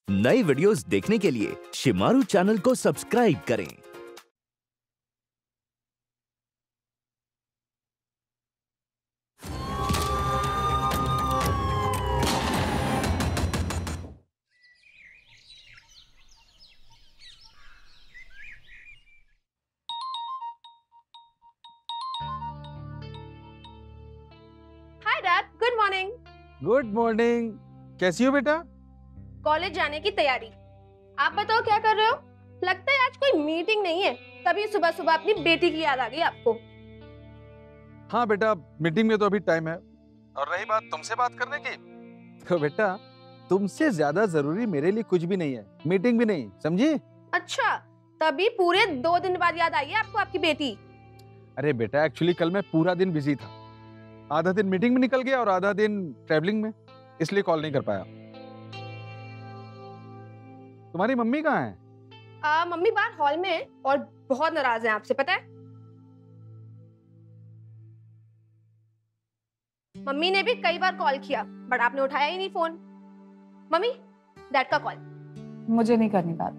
नई वीडियोस देखने के लिए शिमारू चैनल को सब्सक्राइब करें। Hi dad, good morning. Good morning. कैसी हो बेटा? कॉलेज जाने की तैयारी। आप बताओ क्या कर रहे हो? लगता है आज कोई मीटिंग नहीं है, तभी सुबह सुबह अपनी बेटी की याद आ गई आपको। हाँ बेटा, मीटिंग में तो अभी टाइम है। और रही बात तुमसे बात करने की, तो बेटा तुमसे ज्यादा जरूरी मेरे लिए कुछ भी नहीं है, मीटिंग भी नहीं, समझी? अच्छा, तभी पूरे 2 दिन बाद याद आई है आपको आपकी बेटी। अरे बेटा, एक्चुअली कल मैं पूरा दिन बिजी था। आधा दिन मीटिंग में निकल गया और आधा दिन ट्रैवलिंग में, इसलिए कॉल नहीं कर पाया। तुम्हारी मम्मी कहाँ है? मम्मी बाहर हॉल में है और बहुत नाराज है आपसे, पता है? मम्मी ने भी कई बार कॉल किया बट आपने उठाया ही नहीं फोन। मम्मी, डैड का कॉल। मुझे नहीं करनी बात।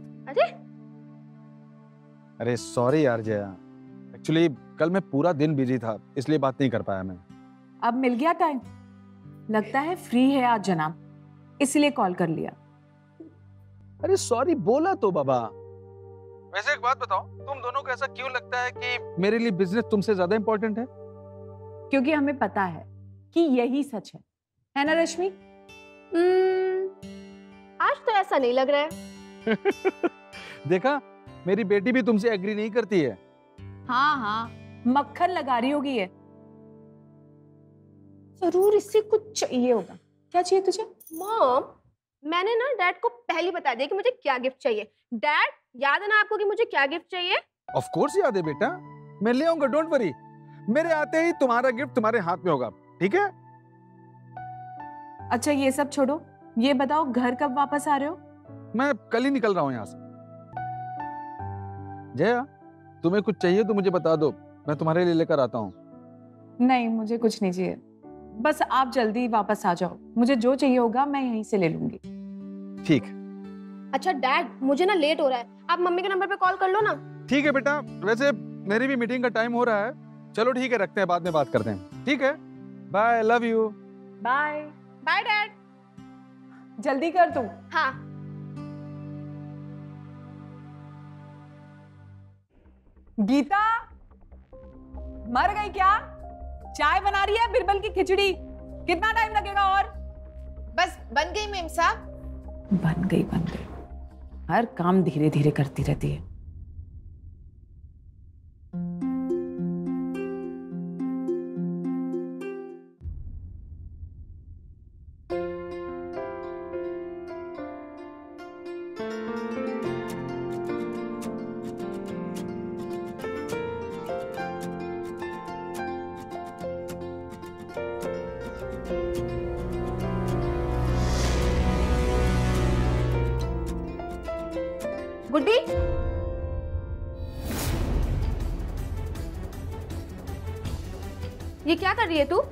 अरे सॉरी यार जया, एक्चुअली कल मैं पूरा दिन बिजी था, इसलिए बात नहीं कर पाया मैं। अब मिल गया टाइम, लगता है फ्री है आज जनाब, इसलिए कॉल कर लिया। अरे सॉरी बोला तो बाबा। वैसे एक बात बताओ, तुम दोनों को ऐसा क्यों लगता है कि मेरे लिए बिजनेस तुमसे ज्यादा इंपॉर्टेंट है? क्योंकि हमें पता है कि यही सच है ना रश्मि? आज तो ऐसा नहीं लग रहा है। देखा, मेरी बेटी भी तुमसे एग्री नहीं करती है। हाँ, मक्खन लगा रही होगी ये। जरूर इससे कुछ चाहिए होगा। क्या चाहिए तुझे? मॉम, मैंने ना डैड को पहले बता दिया कि मुझे क्या गिफ्ट चाहिए। डैड, याद है ना आपको कि मुझे क्या गिफ्ट चाहिए? ऑफ कोर्स याद है बेटा, मैं ले आऊंगा, डोंट वरी। मेरे आते ही तुम्हारा गिफ्ट तुम्हारे हाथ में होगा, ठीक है? अच्छा ये सब छोड़ो, ये बताओ घर कब वापस आ रहे हो? मैं कल ही निकल रहा हूँ यहाँ से। जया, तुम्हें कुछ चाहिए तो मुझे बता दो, मैं तुम्हारे लिए लेकर आता हूँ। नहीं, मुझे कुछ नहीं चाहिए, बस आप जल्दी वापस आ जाओ। मुझे जो चाहिए होगा मैं यहीं से ले लूंगी। ठीक। अच्छा डैड, मुझे ना लेट हो रहा है, आप मम्मी के नंबर पे कॉल कर लो ना। ठीक है बेटा, वैसे मेरी भी मीटिंग का टाइम हो रहा है। चलो ठीक है, रखते हैं, बाद में बात करते हैं, ठीक है? Bye, love you. Bye. Bye dad. जल्दी कर तू। हाँ। गीता, मर गई क्या? चाय बना रही है बिरबल की खिचड़ी, कितना टाइम लगेगा? और बस बन गई मेम साहब। बन गई। हर काम धीरे धीरे करती रहती है। गुड्डी, ये क्या कर रही है तू?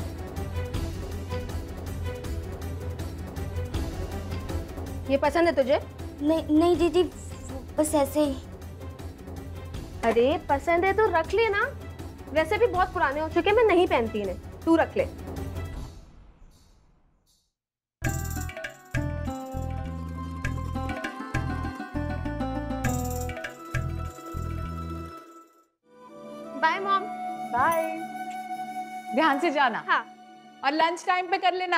ये पसंद है तुझे? नहीं नहीं दीदी, बस ऐसे ही। अरे पसंद है तो रख ले ना, वैसे भी बहुत पुराने हो चुके, मैं नहीं पहनती इन्हें, तू रख ले। Bye mom. बाय। ध्यान से जाना। हाँ। और लंच टाइम पे कर लेना।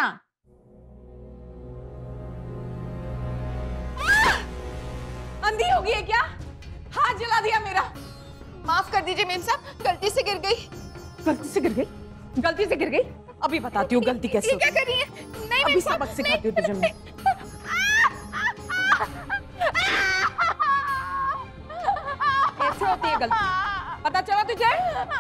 अंधी हो गई है क्या? हाथ जला दिया मेरा। माफ कर दीजिए मेम साहब, गलती से गिर गई। गलती से गिर गई? गलती से गिर गई? अभी बताती हूँ गलती कैसे ये क्या होती है। कर रही है? नहीं अभी मेम साहब, सबक सिखाती हूँ तुझे मैं। कैसे होती है गलती, पता चला तुझे?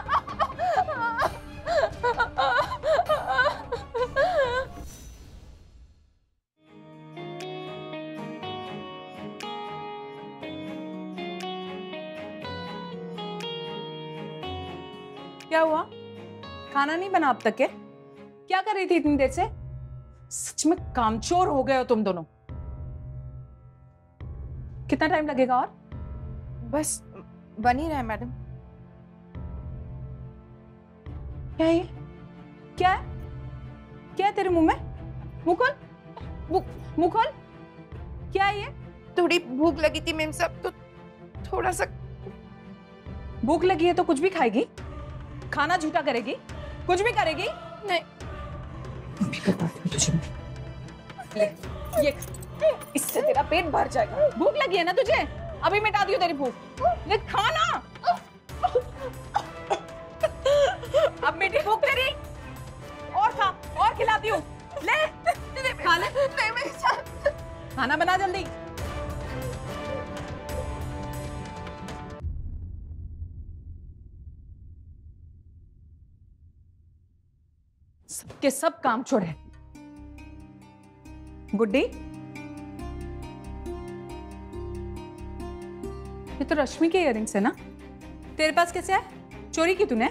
क्या हुआ? खाना नहीं बना अब तक के? क्या कर रही थी इतनी देर से? सच में कामचोर हो गए हो तुम दोनों। कितना टाइम लगेगा और? बस बन ही रहा है मैडम। क्या है ये? क्या है? क्या है तेरे मुंह में? मुंह खोल, मुंह खोल। क्या है ये? थोड़ी भूख लगी थी मेम साहब, तो थोड़ा सा। भूख लगी है तो कुछ भी खाएगी? खाना झूठा करेगी? कुछ भी करेगी? नहीं। भी बताती हूँ तुझे। ले, ये इससे तेरा पेट भर जाएगा। भूख लगी है ना तुझे? अभी मिटा दियो तेरी भूख। ले खाना। अब मिटी भूख तेरी। और खा, और खिलाती हूँ। ले खा ले। नहीं मेरे साथ। खाना बना जल्दी। सबके सब काम छोड़े। गुड्डी, ये तो रश्मि के इयररिंग्स है ना? तेरे पास कैसे है? चोरी की तूने?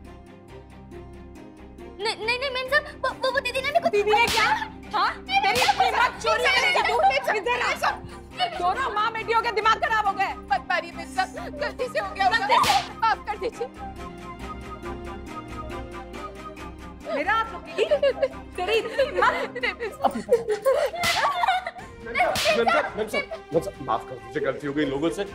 नहीं नहीं मैम साहब, वो दीदी ने दीदी ने क्या? हाँ, तेरी अपनी बात चोरी करेगी तू? इधर आ। दोनों माँ बेटियों के दिमाग खराब हो गए। मत मारिए मेम साहब, गलती से हो गया होगा। माफ कर दीजिए। मेरा हाथ रोकेगी? तेरी इतनी हिम्मत? माफ कर दीजिए, गलती हो गई लोगों से।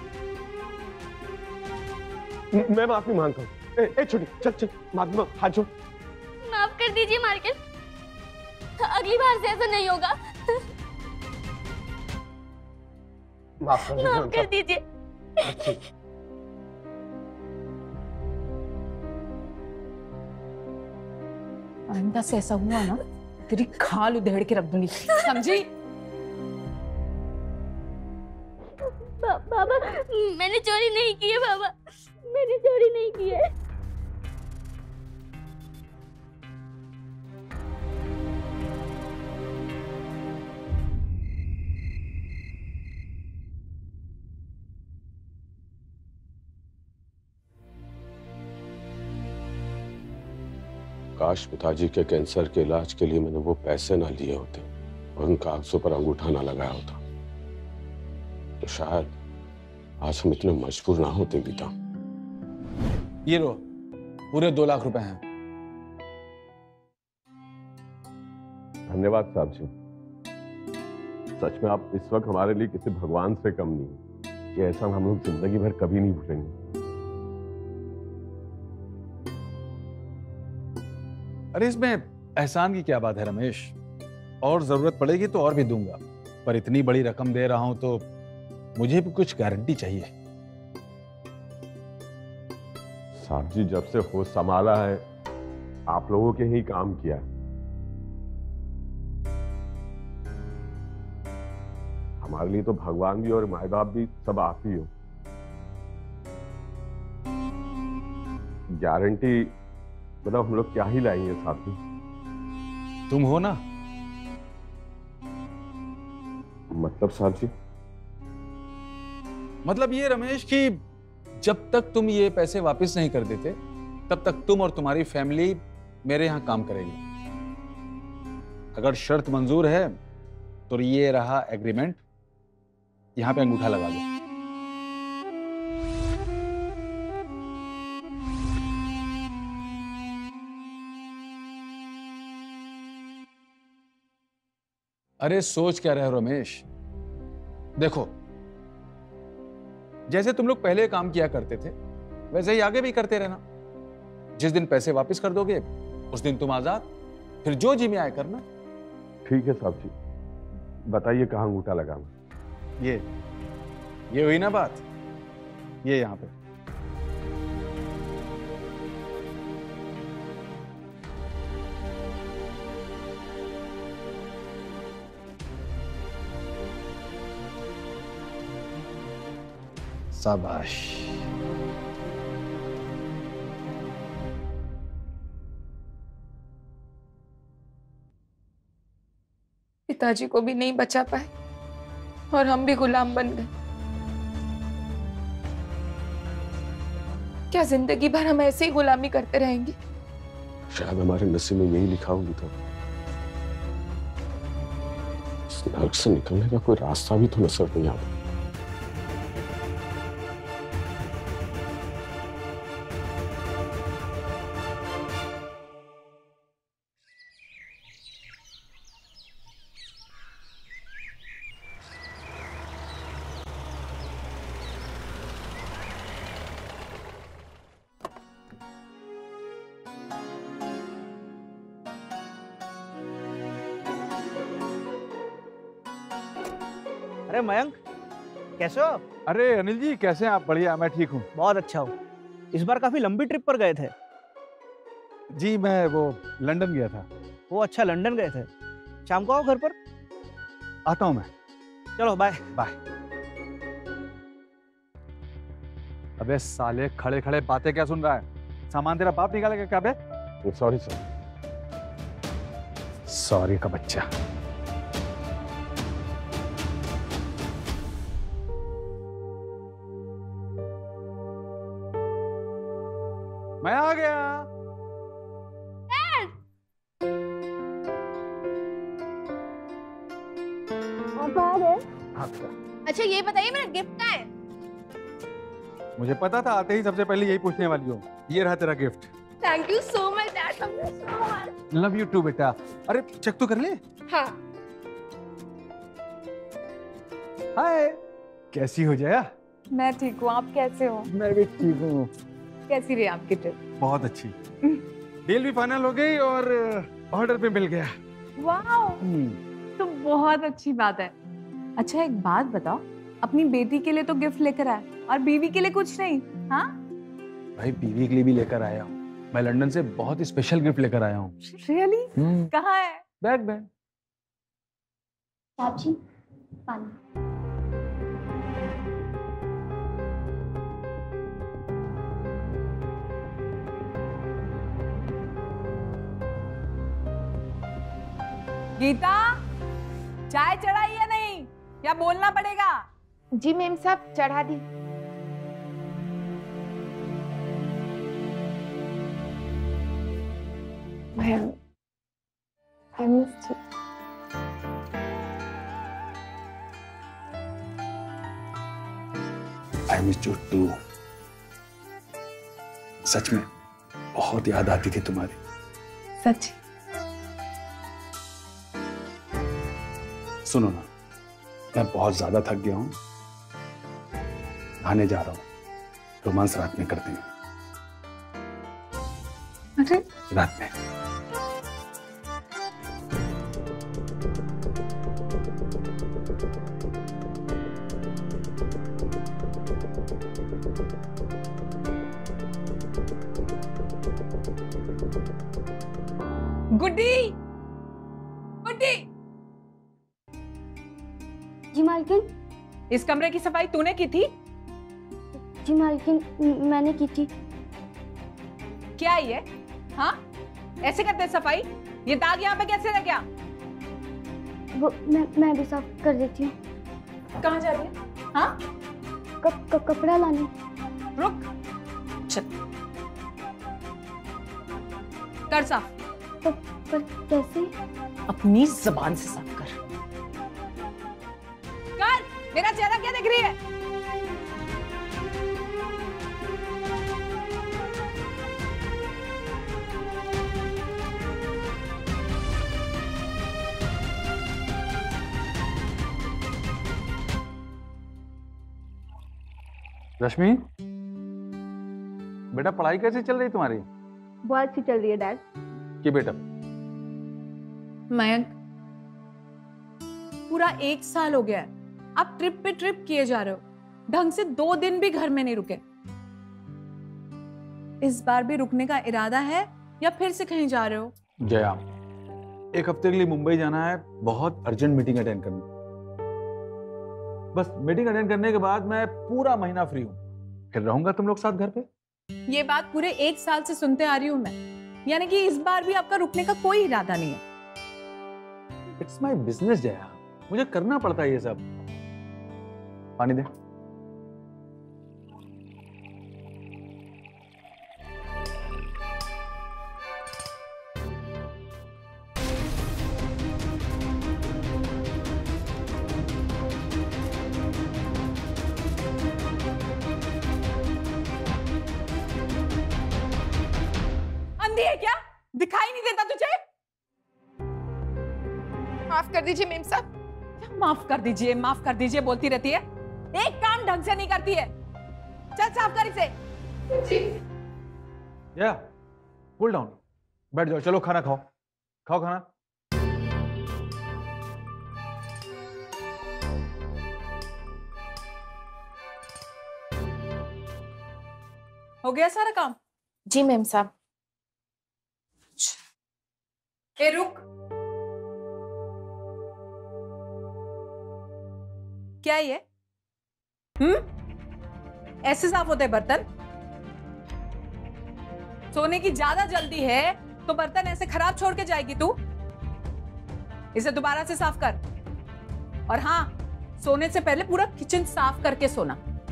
मैं माफी मांगता हूँ। ए छोटी, चल चल, माफी मांग, हाथ जोड़। माफ कर दीजिए मार्केट, अगली बार से ऐसा नहीं होगा। माफ कर दीजिए। माफ कर दीजिए। आइंदा से ऐसा हुआ ना, तेरी खाल उधेड़ के रख दूंगी, समझी? बाबा, मैंने चोरी नहीं की है बाबा, मैंने चोरी नहीं की है। काश पिताजी के कैंसर के इलाज के लिए मैंने वो पैसे ना लिए होते और उन कागजों पर अंगूठा ना लगाया होता, तो शायद आज हम इतने मजबूर ना होते गीता। ये लो, पूरे 2 लाख रुपए हैं। धन्यवाद साहब जी। सच में आप इस वक्त हमारे लिए किसी भगवान से कम नहीं। ये एहसान हम लोग जिंदगी भर कभी नहीं भूलेंगे। अरे इसमें एहसान की क्या बात है रमेश, और जरूरत पड़ेगी तो और भी दूंगा, पर इतनी बड़ी रकम दे रहा हूं तो मुझे भी कुछ गारंटी चाहिए। साहब जी, जब से होश संभाला है आप लोगों के ही काम किया। हमारे लिए तो भगवान भी और माए बाप भी सब आप ही हो। गारंटी मतलब हम लोग क्या ही लाएंगे साहब जी। तुम हो ना? मतलब साहब जी? मतलब ये रमेश कि जब तक तुम ये पैसे वापस नहीं कर देते तब तक तुम और तुम्हारी फैमिली मेरे यहां काम करेगी। अगर शर्त मंजूर है तो ये रहा एग्रीमेंट, यहां पे अंगूठा लगा दो। अरे सोच क्या रहे हो रमेश? देखो, जैसे तुम लोग पहले काम किया करते थे वैसे ही आगे भी करते रहना। जिस दिन पैसे वापस कर दोगे उस दिन तुम आजाद, फिर जो जी में आए करना। ठीक है साहब जी, बताइए कहाँ अंगूठा लगाना? ये हुई ना बात, ये यहां पे। शाबाश। पिताजी को भी नहीं बचा पाए और हम भी गुलाम बन गए। क्या जिंदगी भर हम ऐसे ही गुलामी करते रहेंगे? शायद हमारे नसीब में यही लिखा होगी। तो इस नर्क से निकलने का कोई रास्ता भी तो नजर नहीं आता। अरे मयंक, कैसे हो आप? अरे अनिल जी, कैसे हैं आप? बढ़िया, मैं ठीक हूँ। बहुत अच्छा हूँ। इस बार काफी लंबी ट्रिप पर गए थे। जी, मैं वो लंदन गया था। वो अच्छा, लंदन गए थे। शाम को आओ घर पर। आता हूँ मैं। चलो बाय। बाय। अबे साले, खड़े खड़े बातें क्या सुन रहा है? सामान तेरा बाप निकालेगा क्या बे? Sorry sir. सॉरी का बच्चा। मैं आ गया। आप आ रहे? हाँ बेटा। अच्छा ये बताइए मेरा गिफ्ट कहाँ है? मुझे पता था आते ही सबसे पहले यही पूछने वाली हो। ये रहा तेरा gift. Thank you so much dad, thank you so much. Love you too बेटा। अरे चेक तो कर ले। हाँ। हाय, कैसी हो जया? मैं ठीक हूँ, आप कैसे हो? मैं भी ठीक हूँ। कैसी रही आपकी ट्रिप? बहुत अच्छी। डील भी फाइनल हो गई और ऑर्डर भी मिल गया। वाओ, तो बहुत अच्छी बात है। अच्छा एक बात बताओ, अपनी बेटी के लिए तो गिफ्ट लेकर आए और बीवी के लिए कुछ नहीं? हाँ भाई, बीवी के लिए भी लेकर आया हूँ। मैं लंदन से बहुत ही स्पेशल गिफ्ट लेकर आया हूँ। रियली? कहाँ है? बैग में। साहब जी, पानी। गीता, चाय चढ़ाई या नहीं, या बोलना पड़ेगा? जी मेम साहब, चढ़ा दी। Ma'am, I missed you. I miss you too. सच में बहुत याद आती थी तुम्हारी। सच? सुनो ना, मैं बहुत ज्यादा थक गया हूँ, नहाने जा रहा हूँ। रोमांस रात में करते हैं। अरे रात में। गुड्डी, गुड्डी, जी मालकिन। इस कमरे की सफाई तूने की थी? जी मालकिन, मैंने की थी। क्या ये? हाँ, ऐसे करते हैं सफाई? ये दाग यहाँ पे कैसे रह गया? वो मैं भी साफ कर देती हूँ। कहाँ जा रही है? हाँ, कपड़ा लाने। रुक, चल कर साफ। पर कैसे? अपनी जबान से साफ कर। कर, मेरा चेहरा क्या दिख रही है? रश्मि, बेटा पढ़ाई कैसे चल रही तुम्हारी? बहुत अच्छी चल रही है डैड। कि बेटा मयंक, पूरा 1 साल हो गया है, आप ट्रिप पे ट्रिप किए जा रहे हो, ढंग से 2 दिन भी घर में नहीं रुके। इस बार भी रुकने का इरादा है या फिर से कहीं जा रहे हो? जया, 1 हफ्ते के लिए मुंबई जाना है, बहुत अर्जेंट मीटिंग अटेंड करनी। बस मीटिंग अटेंड करने के बाद मैं पूरा महीना फ्री हूँ, फिर रहूंगा तुम लोग साथ घर पे। ये बात पूरे 1 साल से सुनते आ रही हूं मैं, यानी कि इस बार भी आपका रुकने का कोई इरादा नहीं है। इट्स माई बिजनेस जया, मुझे करना पड़ता है ये सब। पानी दे। अंधी है क्या? दिखाई नहीं देता तुझे? माफ कर दीजिए मेम साहब। माफ कर दीजिए बोलती रहती है, एक काम ढंग से नहीं करती है। चल साफ कर इसे। या कूल डाउन, बैठ जाओ, चलो खाना खाओ, खाओ खाना। हो गया सारा काम? जी मैम साहब। ए रुक, क्या ये? ऐसे साफ होते बर्तन? सोने की ज्यादा जल्दी है तो बर्तन ऐसे खराब छोड़ के जाएगी तू? इसे दोबारा से साफ कर। और हाँ, सोने से पहले पूरा किचन साफ करके सोना।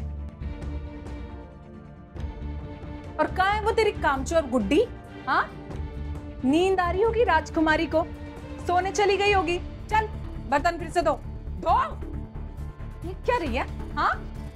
और कहाँ है वो तेरी कामचोर गुड्डी? हाँ, नींद आ रही होगी राजकुमारी को, सोने चली गई होगी। चल बर्तन फिर से धो। धो, ये क्या रही है? हाँ,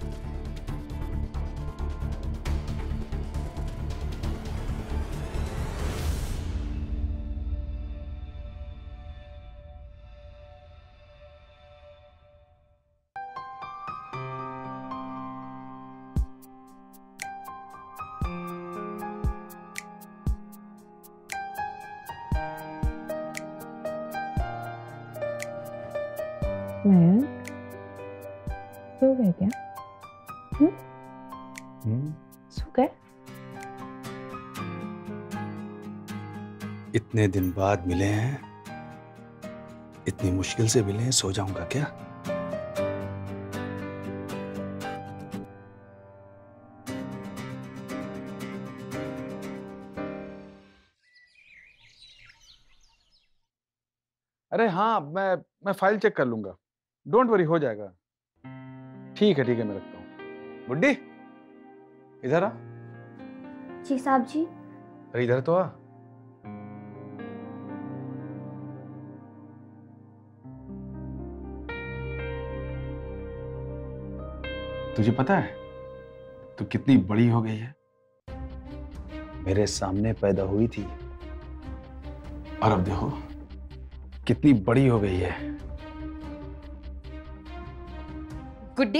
सो गए क्या? सो गए? इतने दिन बाद मिले हैं, इतनी मुश्किल से मिले हैं, सो जाऊंगा क्या? अरे हाँ, मैं फाइल चेक कर लूंगा, डोंट वरी, हो जाएगा। ठीक है मैं रखता हूँ। बुड्ढी इधर आ। जी साहब जी। अरे इधर तो आ। तुझे पता है तू कितनी बड़ी हो गई है? मेरे सामने पैदा हुई थी और अब देखो कितनी बड़ी हो गई है। गुड्डी,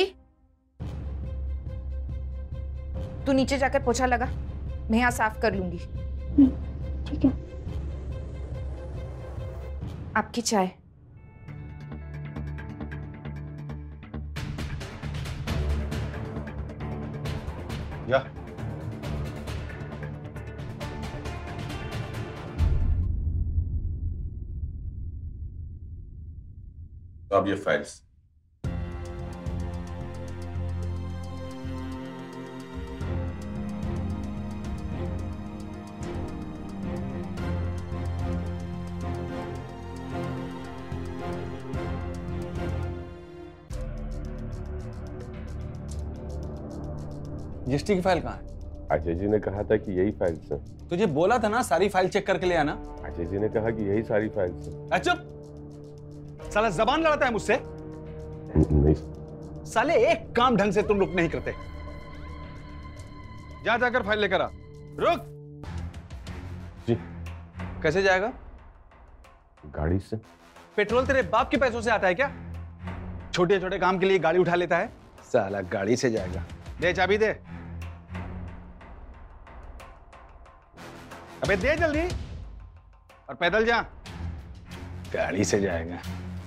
तू नीचे जाकर पोछा लगा, मैं यहाँ साफ कर लूंगी। ठीक है। आपकी चाय। या अब ये फाइल्स। जीएसटी की फाइल कहाँ है? अजय जी ने कहा था कि यही फाइल्स हैं। तुझे बोला था ना सारी फाइल चेक करके ले आना। अजय जी ने कहा कि यही सारी फाइल्स हैं। चुप, साला जबान लड़ाता है मुझसे। नहीं साले एक काम ढंग से तुम लोग नहीं करते। जा जाकर फाइल लेकर आ। रुक जी। कैसे जाएगा? गाड़ी से। पेट्रोल तेरे बाप के पैसों से आता है क्या? छोटे छोटे काम के लिए गाड़ी उठा लेता है साला। गाड़ी से जाएगा। दे चाबी दे। अबे दे जल्दी, और पैदल जा। गाड़ी से जाएगा।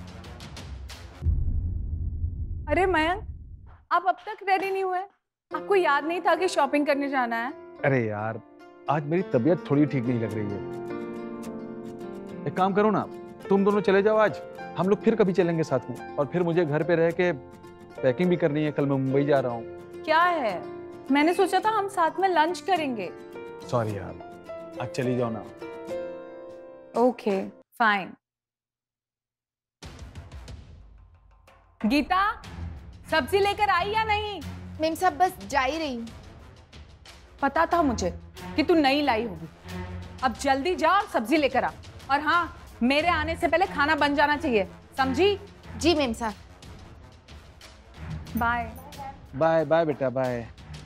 अरे मयंक, आप अब तक रेडी नहीं हुए? आपको याद नहीं था कि शॉपिंग करने जाना है? अरे यार, आज मेरी तबीयत थोड़ी ठीक नहीं लग रही है। एक काम करो ना, तुम दोनों चले जाओ आज, हम लोग फिर कभी चलेंगे साथ में। और फिर मुझे घर पे रह के पैकिंग भी करनी है, कल मैं मुंबई जा रहा हूँ। क्या है, मैंने सोचा था हम साथ में लंच करेंगे। सॉरी यार, आज चली जाओ ना। Okay fine. गीता, सब्जी लेकर आई या नहीं? मैम साहब बस जा ही रही हूँ। पता था मुझे कि तू नहीं लाई होगी। अब जल्दी जा और सब्जी लेकर आ। और हाँ, मेरे आने से पहले खाना बन जाना चाहिए, समझी? जी मैम साहब। बाय बाय बाय बेटा, बाय।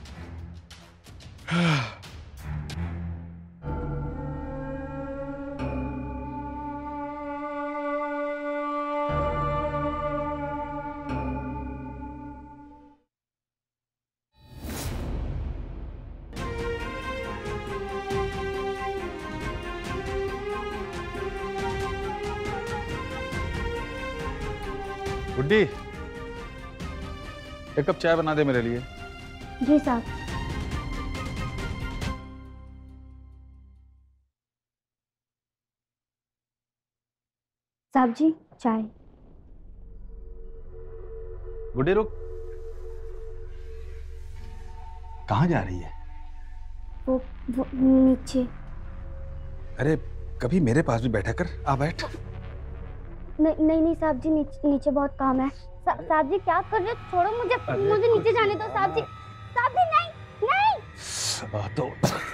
गुड्डी, एक कप चाय बना दे मेरे लिए। जी साहब। साहब जी चाय। गुड्डी रुक। कहाँ जा रही है? वो नीचे। अरे कभी मेरे पास भी बैठा कर। आ बैठ। नहीं साहब जी, नीचे बहुत काम है। साहब जी क्या कर रहे हो? छोड़ो मुझे नीचे जाने दो साहब जी। साहब जी नहीं। तो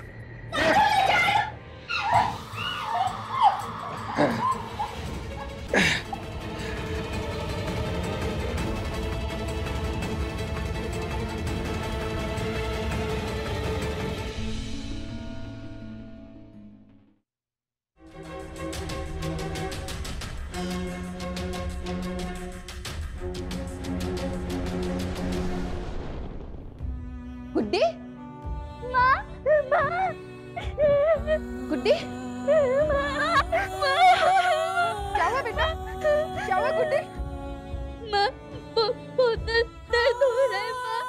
गुड्डी, गुड्डी, क्या हुआ बेटा? क्या हुआ गुड्डी? माँ, बहुत दर्द हो रहा है माँ।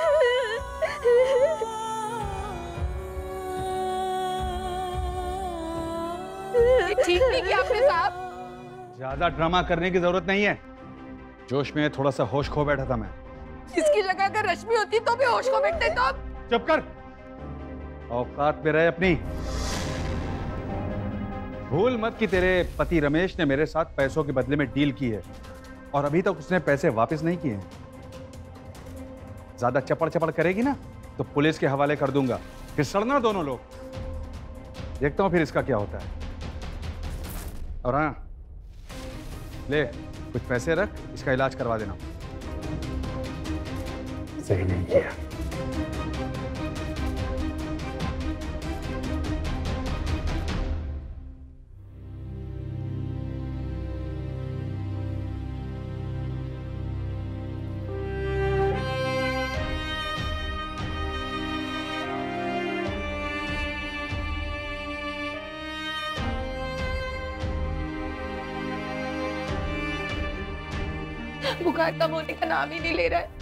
ये ठीक नहीं किया आपने साहब। ज्यादा ड्रामा करने की जरूरत नहीं है। जोश में थोड़ा सा होश खो बैठा था मैं। इसकी जगह अगर रश्मि होती तो भी होश को बैठते तो। चुप कर। औकात पे रहे अपनी। भूल मत कि तेरे पति रमेश ने मेरे साथ पैसों के बदले में डील की है और अभी तक उसने पैसे वापस नहीं किए हैं। ज्यादा चपड़ करेगी ना तो पुलिस के हवाले कर दूंगा, फिर सड़ना दोनों लोग। देखता हूं फिर इसका क्या होता है। और हाँ, ले कुछ पैसे रख, इसका इलाज करवा देना। सही नहीं किया। बुखार कम होने का नाम ही नहीं ले रहा है।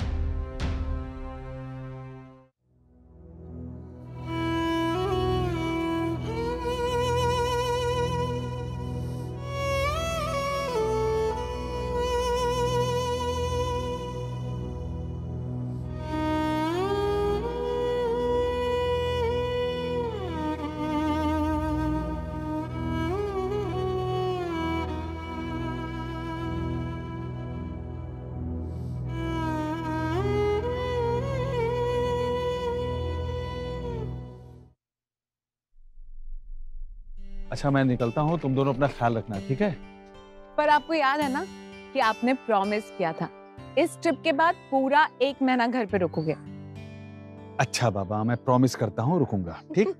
अच्छा मैं निकलता हूँ, तुम दोनों अपना ख्याल रखना, ठीक है? पर आपको याद है ना कि आपने प्रॉमिस किया था इस ट्रिप के बाद पूरा 1 महीना घर पे रुकोगे। अच्छा बाबा, मैं प्रॉमिस करता हूँ रुकूंगा, ठीक?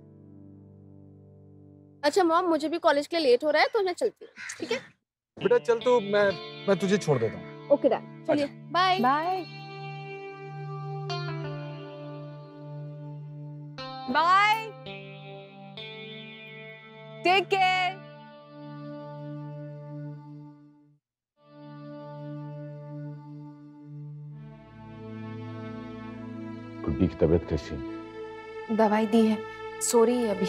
अच्छा मॉम, मुझे भी कॉलेज के लिए लेट हो रहा है तो मैं चलती हूँ, ठीक है? बेटा चल, तो मैं तुझे छोड़ देता हूँ। ओके डैड, चलिए bye bye bye, take care. Guddi की तबीयत कैसी है? दवाई दी है, सो रही है अभी।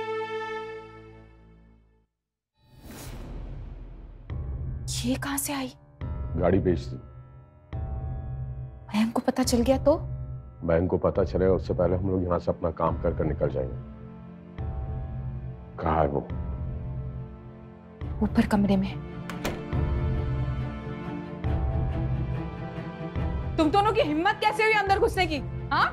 ये कहाँ से आई? गाड़ी भेज दी। मयंक को पता चल गया तो? बैंक को पता चलेगा उससे पहले हम लोग यहाँ से अपना काम कर निकल जाएंगे। कहाँ है वो? ऊपर कमरे में। तुम दोनों की हिम्मत कैसे हुई अंदर घुसने की? हाँ?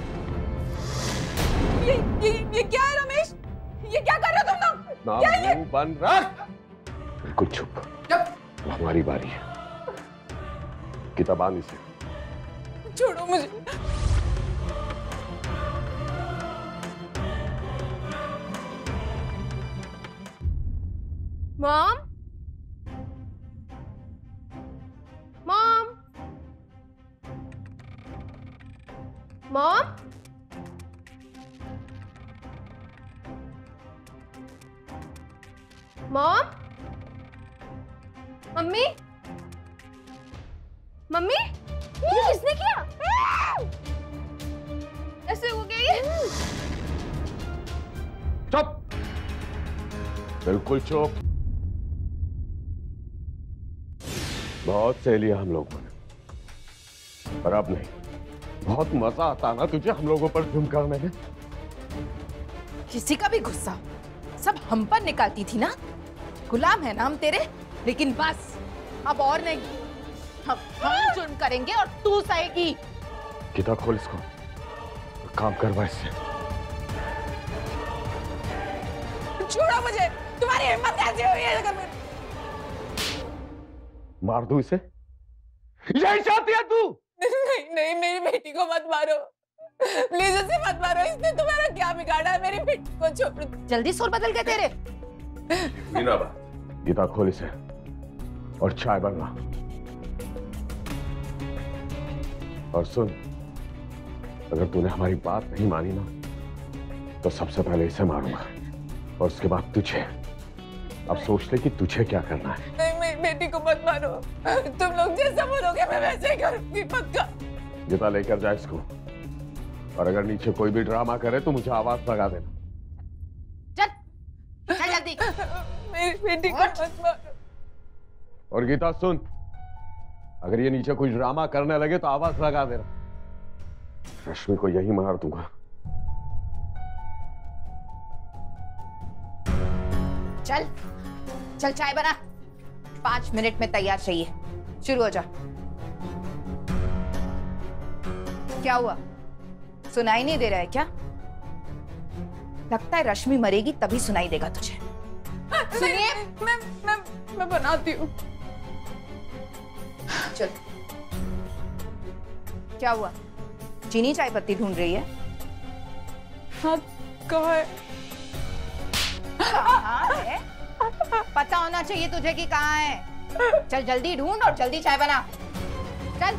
ये क्या है रमेश? ये क्या कर रहे हो तुम लोग? क्या है ये? मुंह बंद रख। बिल्कुल चुप। हमारी बारी है। किताब आनी से। छोड़ो मुझे। Mom, mom, mom, mom, mummy, mummy, ये किसने किया? ऐसे हो गया ये? चुप, बिल्कुल चुप। बहुत सह लिया हम लोगों ने, पर अब नहीं। बहुत मजा आता ना तुझे हम लोगों पर जुल्म करने में। किसी का भी गुस्सा सब हम पर निकालती थी ना। गुलाम है ना हम तेरे, लेकिन बस अब और नहीं। हम जुर्म करेंगे और तू सहेगी। गीता खोल इसको, काम करवा इससे। छोड़ो मुझे, तुम्हारी हिम्मत कैसे हुई है? अगर मार दूं इसे? यही चाहती है तू? नहीं नहीं, मेरी बेटी को मत मारो प्लीज, उसे मत मारो। इसने तुम्हारा क्या बिगाड़ा है? मेरी बेटी को छोड़। जल्दी सुर बदल गए तेरे। बिना बात। गीता खोल इसे और चाय बनवा। और सुन, अगर तूने हमारी बात नहीं मानी ना तो सबसे पहले इसे मारूंगा और उसके बाद तुझे। अब सोच ले कि तुझे क्या करना है। नहीं, मेरी बेटी को मत मारो। तुम लोग जैसा बोलोगे मैं वैसे ही करूंगी, पक्का। गीता लेकर जा इसको, और अगर नीचे कोई भी ड्रामा करे तो मुझे आवाज लगा देना। चल जल्दी। मेरी बेटी को मत मारो। और गीता सुन, अगर ये नीचे कुछ ड्रामा करने लगे तो आवाज लगा देना। रश्मि को यही मार दूंगा। चल चल, चाय बना। 5 मिनट में तैयार चाहिए। शुरू हो जा। क्या हुआ, सुनाई नहीं दे रहा है क्या? लगता है रश्मि मरेगी तभी सुनाई देगा तुझे। सुनिए, मैं बनाती हूँ। चल। क्या हुआ, चीनी चाय पत्ती ढूंढ रही है? हाँ, कहाँ है? कहाँ है? पता होना चाहिए तुझे कि कहाँ है। चल जल्दी ढूंढ और जल्दी चाय बना। चल।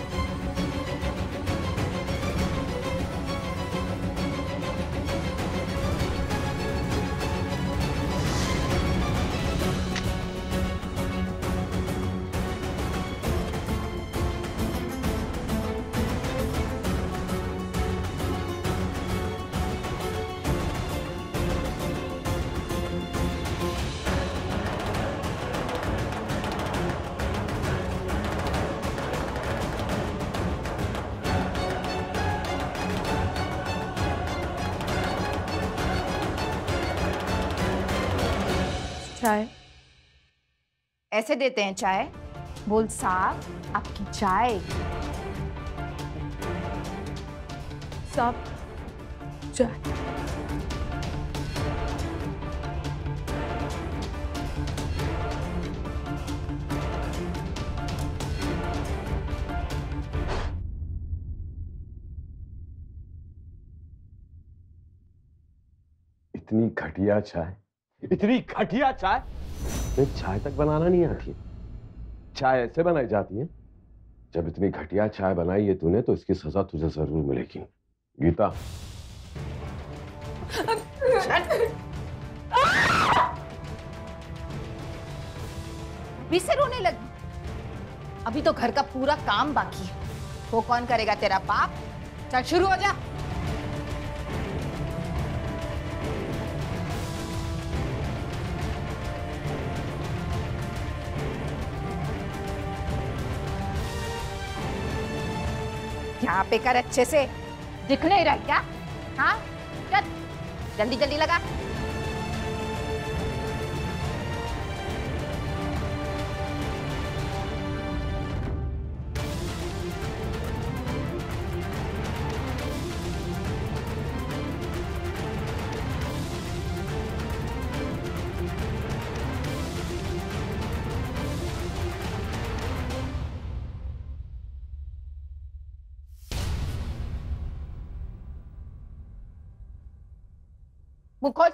चाय ऐसे देते हैं चाय? बोल साहब, आपकी चाय। साहब, चाय। इतनी घटिया चाय, इतनी घटिया चाय। चाय तक बनाना नहीं आती है। चाय ऐसे बनाई जाती है। जब इतनी घटिया चाय बनाई है तूने तो इसकी सजा तुझे जरूर मिलेगी। गीता, अभी से रोने लगी? अभी तो घर का पूरा काम बाकी है। वो कौन करेगा, तेरा बाप? चल शुरू हो जा। यहाँ पे कर अच्छे से, दिख नहीं रहा क्या? हाँ, चल जल्दी जल्दी लगा। मुंह खोल।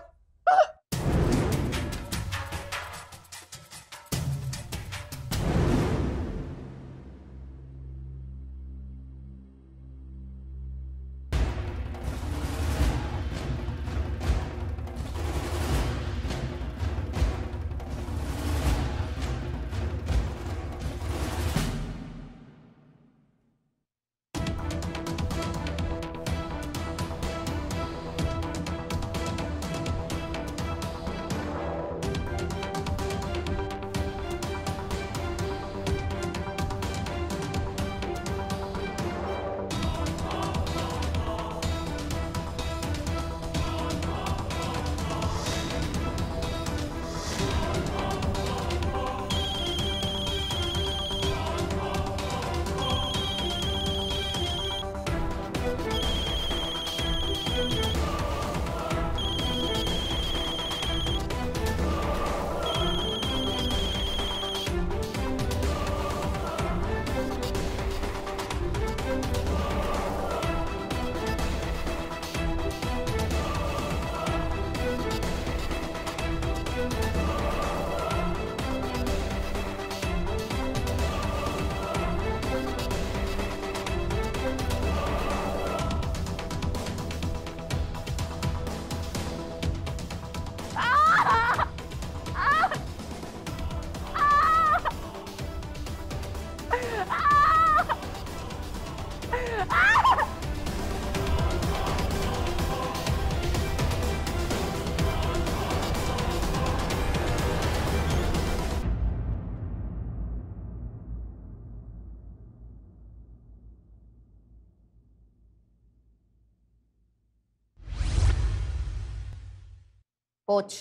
पोछ,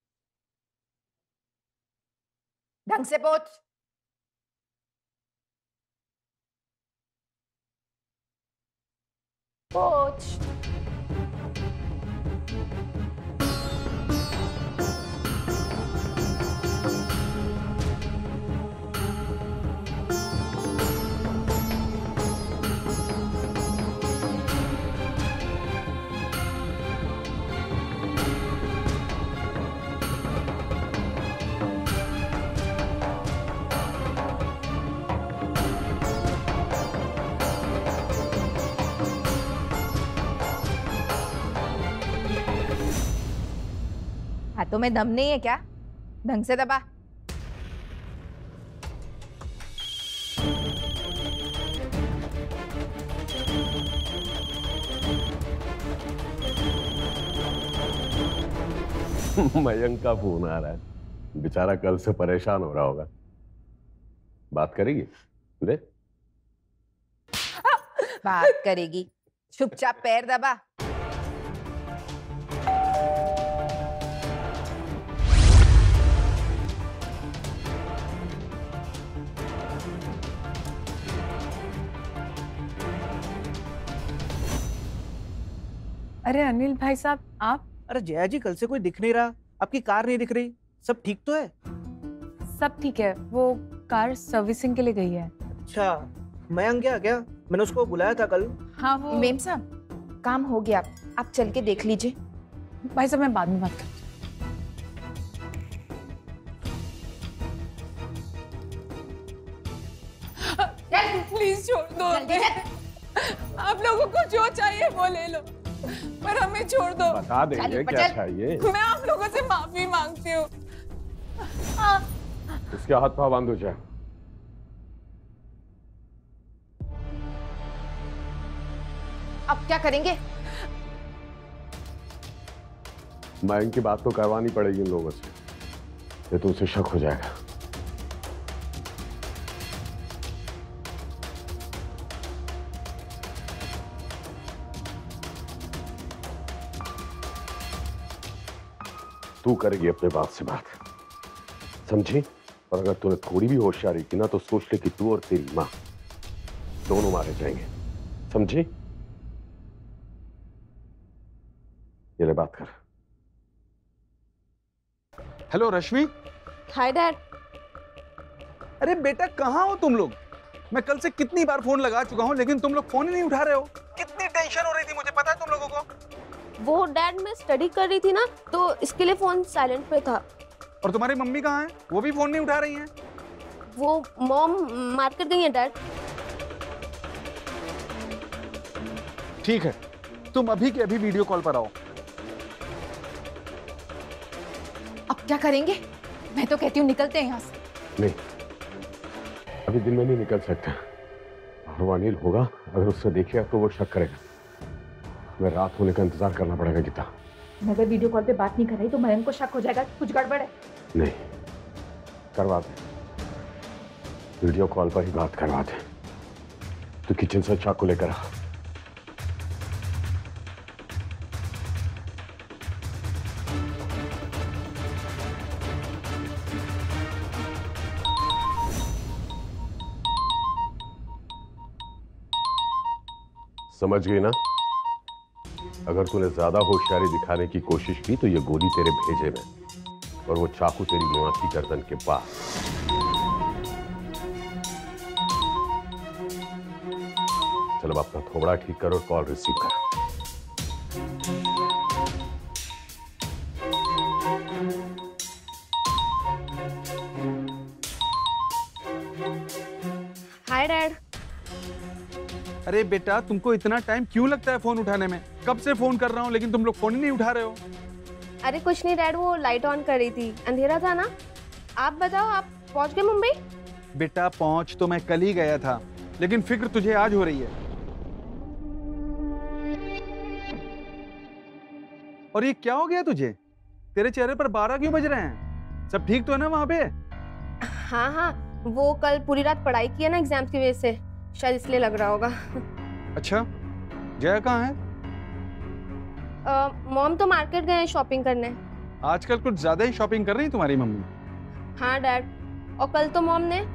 ढंग से पोछ। पोछ। हाथों में दम नहीं है क्या? ढंग से दबा। मयंक का फोन आ रहा है, बेचारा कल से परेशान हो रहा होगा। बात करेगी? ले बात करेगी, चुपचाप पैर दबा। अरे अनिल भाई साहब, आप? अरे जया जी, कल से कोई दिख नहीं रहा, आपकी कार नहीं दिख रही, सब ठीक तो है? सब ठीक है, वो कार सर्विसिंग के लिए गई है। अच्छा, मयंक क्या? मैंने उसको बुलाया था कल। हाँ वो मेम साहब, काम हो गया, आप चल के देख लीजिए। भाई साहब, मैं बाद में बात करती हूँ। प्लीज छोड़ दो हमें। आप लोगों को जो चाहिए वो ले लो, पर हमें छोड़ दो। बता देंगे क्या चाहिए। मैं आप लोगों से माफी मांगती हूँ। इसके हाथ पांव बांधो जाए। अब क्या करेंगे? मयंक की बात तो करवानी पड़ेगी इन लोगों से, ये तो उसे शक हो जाएगा। तू करेगी अपने बाप से बात, समझी? और अगर तूने थोड़ी भी होशियारी की ना तो सोच ले कि तू और तेरी मां दोनों मारे जाएंगे, समझी? ये ले बात कर। हेलो रश्मि। Hi dad. अरे बेटा, कहाँ हो तुम लोग? मैं कल से कितनी बार फोन लगा चुका हूँ लेकिन तुम लोग फोन ही नहीं उठा रहे हो। कितनी टेंशन हो रही थी मुझे पता है तुम लोगों को। वो डैड, मैं स्टडी कर रही थी ना, तो इसके लिए फोन साइलेंट पे था। और तुम्हारी मम्मी कहाँ है? वो भी फोन नहीं उठा रही हैं। वो मॉम मार्केट गई है डैड। ठीक है, तुम अभी के अभी वीडियो कॉल पर आओ। अब क्या करेंगे? मैं तो कहती हूँ निकलते हैं यहाँ से। नहीं, अभी दिन में नहीं निकल सकते। और वो अनिल होगा, अगर उससे देखेगा तो वो शक करेगा। मैं रात होने का इंतजार करना पड़ेगा गीता। अगर वीडियो कॉल पे बात नहीं कर रही तो मयंक को शक हो जाएगा कुछ गड़बड़ है। नहीं, करवा दे, वीडियो कॉल पर ही बात करवा दे। तो किचन से चाकू लेकर आ। समझ गई ना? अगर तूने ज्यादा होशियारी दिखाने की कोशिश की तो ये गोली तेरे भेजे में और वो चाकू तेरी मुआ की गर्दन के पास। चलो अपना थोबड़ा ठीक कर और कॉल रिसीव कर। Hi dad. अरे बेटा, तुमको इतना टाइम क्यों लगता है फोन उठाने में? कब से फोन कर रहा हूँ लेकिन तुम लोग फोन ही नहीं उठा रहे हो। अरे कुछ नहीं डैड, वो लाइट ऑन कर रही थी, अंधेरा था ना। आप बताओ, आप पहुंच गए मुंबई? बेटा, पहुंच तो मैं कल ही गया था, लेकिन फिक्र तुझे आज हो रही है। और ये क्या हो गया तुझे? तेरे चेहरे पर 12 क्यों बज रहे हैं? सब ठीक तो है ना वहां पे? हाँ हाँ, वो कल पूरी रात पढ़ाई किया ना एग्जाम्स की वजह से, शायद इसलिए लग रहा होगा। अच्छा, जया कहाँ है? मॉम तो मार्केट गए हैं शॉपिंग करने। आजकल कुछ ज्यादा ही शॉपिंग कर रही है तुम्हारी मम्मी। हाँ डैड, और कल तो मॉम ने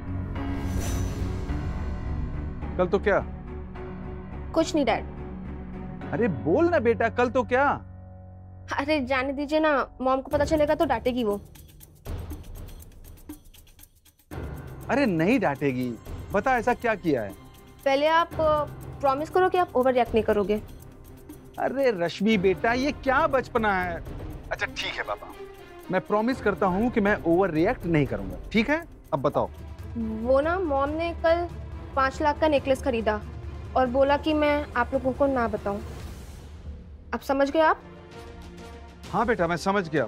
कल तो क्या? कुछ नहीं डैड। अरे बोल ना बेटा, कल तो क्या? अरे जाने दीजिए ना, मॉम को पता चलेगा तो डांटेगी वो। अरे नहीं डांटेगी, बता ऐसा क्या किया है? पहले आप प्रॉमिस करो कि आप ओवर रिएक्ट नहीं करोगे। अरे रश्मि बेटा, ये क्या बचपना है? अच्छा ठीक है पापा, मैं प्रॉमिस करता हूँ कि मैं ओवर रिएक्ट नहीं करूंगा, ठीक है? अब बताओ। वो ना मॉम ने कल 5 लाख का नेकलेस खरीदा और बोला कि मैं आप लोगों को ना बताऊं। अब समझ गए आप? हाँ बेटा, मैं समझ गया।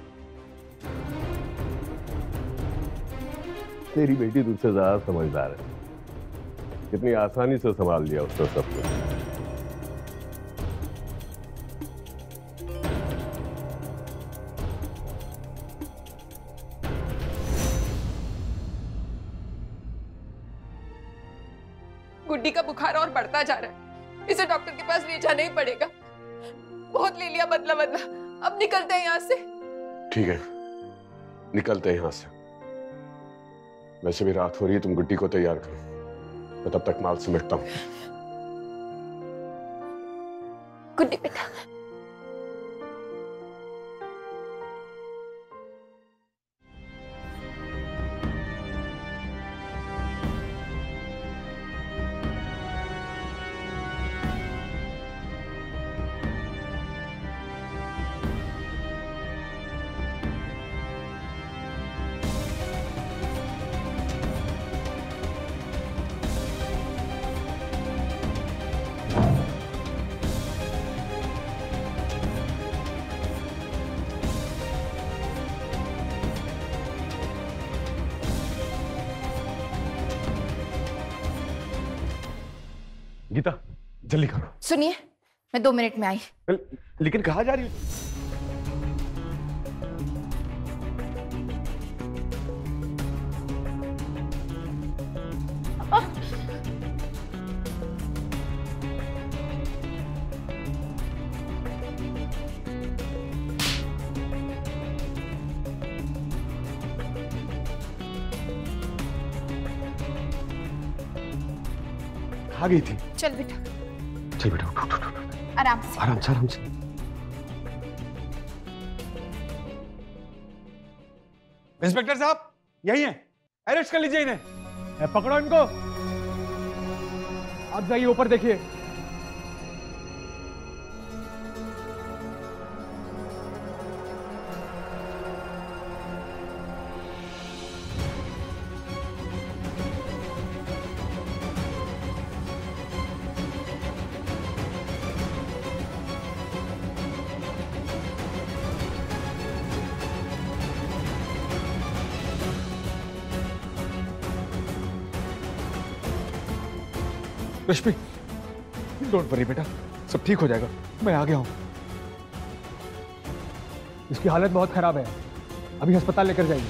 तेरी बेटी तुझसे ज्यादा समझदार है, कितनी आसानी से संभाल लिया उसने सब कुछ। गुड्डी का बुखार और बढ़ता जा रहा है, इसे डॉक्टर के पास ले जाना ही पड़ेगा। बहुत ले लिया बदला बदला, अब निकलते हैं यहाँ से। ठीक है, निकलते हैं यहाँ से। वैसे भी रात हो रही है, तुम गुड्डी को तैयार करो, मैं तब तक माल समेटता हूँ। गुड्डी बेटा। गीता जल्दी करो। सुनिए, मैं 2 मिनट में आई। लेकिन कहाँ जा रही हो? आ गई थी। चल बेटा, चल बेटा, उठ, उठ, उठ, उठ। आराम से। आराम से, आराम से। इंस्पेक्टर साहब यही हैं, अरेस्ट कर लीजिए इन्हें। पकड़ो इनको। आप जाइए ऊपर देखिए। रश्मि, डोंट वरी बेटा, सब ठीक हो जाएगा, मैं आ गया हूं। इसकी हालत बहुत खराब है, अभी अस्पताल लेकर जाइए।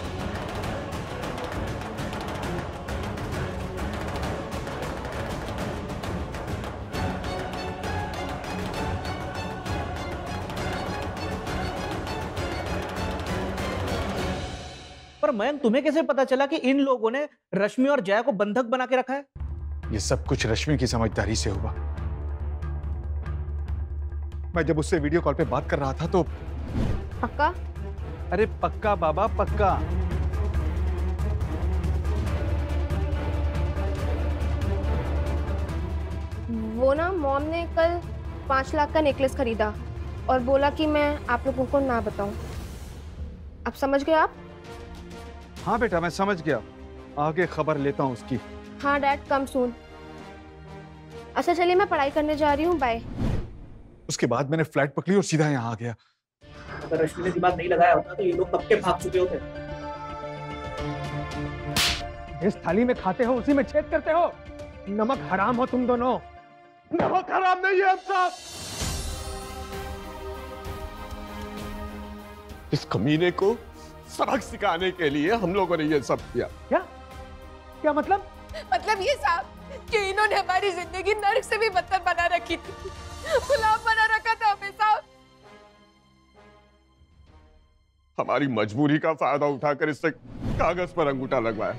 पर मयंक, तुम्हें कैसे पता चला कि इन लोगों ने रश्मि और जया को बंधक बना के रखा है? ये सब कुछ रश्मि की समझदारी से हुआ। मैं जब उससे वीडियो कॉल पे बात कर रहा था तो। पक्का? अरे पक्का बाबा, पक्का। वो ना मॉम ने कल 5 लाख का नेकलेस खरीदा और बोला कि मैं आप लोगों को ना बताऊं। अब समझ गए आप? हाँ बेटा, मैं समझ गया, आगे खबर लेता हूँ उसकी। हाँ डैड, कम सून। अच्छा चलिए, मैं पढ़ाई करने जा रही हूँ, बाय। उसके बाद मैंने फ्लाइट पकड़ी और सीधा यहाँ आ गया। अगर रश्मि ने दिमाग नहीं लगाया होता तो ये लोग कब के भाग चुके होते। इस थाली में खाते हो उसी में छेद करते हो। नमक हराम हो तुम दोनों। नमक हराम नहीं है साहब। इस कमीने को सबक सिखाने के लिए हम लोगों ने ये सब किया। क्या क्या मतलब? मतलब ये साहब कि इन्होंने हमारी जिंदगी नर्क से भी बदतर बना रखी थी, गुलाम बना रखा था हमें साहब। हमारी मजबूरी का फायदा उठाकर इससे कागज पर अंगूठा लगवाया।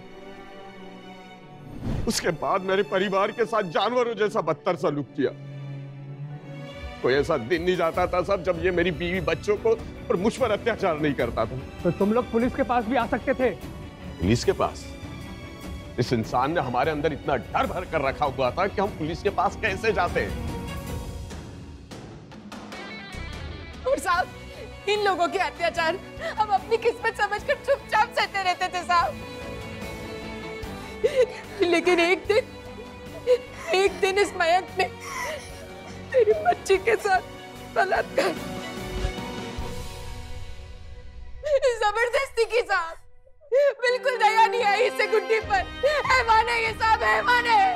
उसके बाद मेरे परिवार के साथ जानवरों जैसा बदतर सलूक किया। कोई ऐसा दिन नहीं जाता था साहब जब ये मेरी बीवी बच्चों को और मुझ पर अत्याचार नहीं करता था। तो तुम लोग पुलिस के पास भी आ सकते थे। पुलिस के पास? इस इंसान ने हमारे अंदर इतना डर भर कर रखा हुआ था कि हम पुलिस के पास कैसे जाते। और साहब, इन लोगों के अत्याचार हम अपनी किस्मत समझकर चुपचाप सहते रहते थे साहब। लेकिन एक दिन इस मयंक ने तेरी बच्ची के साथ बलात्कार, जबरदस्ती की साहब। बिल्कुल दया नहीं आई इसे गुड्डी पर। हैवान है ये साहब, हैवान है।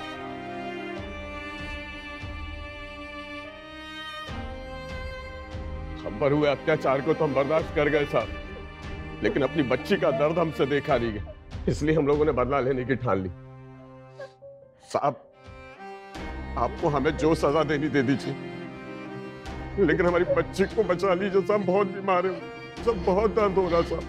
हम पर हुए अत्याचार को तो हम बर्दाश्त कर गए साहब, लेकिन अपनी बच्ची का दर्द हमसे देखा नहीं गया, इसलिए हम लोगों ने बदला लेने की ठान ली। साहब, आपको हमें जो सजा देनी दे दीजिए, लेकिन हमारी बच्ची को बचा लीजिए साहब। बहुत बीमार है, सब बहुत दर्द हो रहा साहब।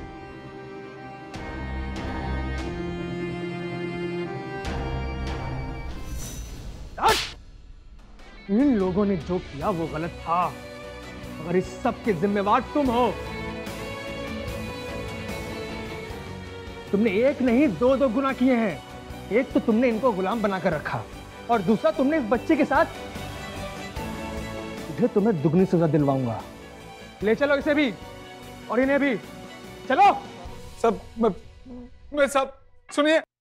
इन लोगों ने जो किया वो गलत था, मगर इस सब के जिम्मेवार तुम हो। तुमने एक नहीं दो गुनाह किए हैं। एक तो तुमने इनको गुलाम बनाकर रखा, और दूसरा तुमने इस बच्चे के साथ। मुझे तुम्हें दुगनी सजा दिलवाऊंगा। ले चलो इसे भी और इन्हें भी। चलो सब मैं सब सुनिए।